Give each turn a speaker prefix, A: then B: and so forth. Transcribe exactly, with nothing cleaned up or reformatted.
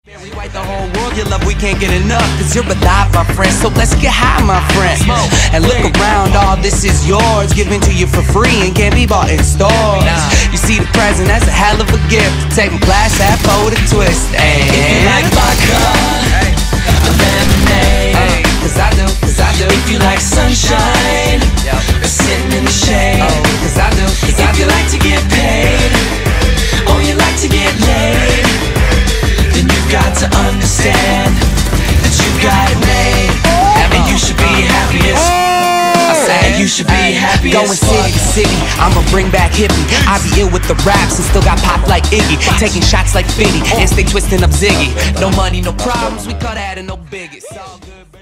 A: We white the whole world, your love we can't get enough. Cause you're alive, my friend, so let's get high, my friend. And look around, all this is yours, given to you for free and can't be bought in stores. You see the present, that's a hell of a gift. Take my glass half over the twist. And if you like vodka, a lemonade, cause I do, cause I do. If you like sunshine, sitting in the shade, cause I do, cause I do. If you like to get paid, or you like to get laid, then you got to understand that you got it made, and you should be happiest. I said you should be happiest. Going city to city, I'ma bring back hippie. I be ill with the raps and still got pop like Iggy, taking shots like Fitty and stay twisting up Ziggy. No money, no problems, we cut out and no biggies. All good.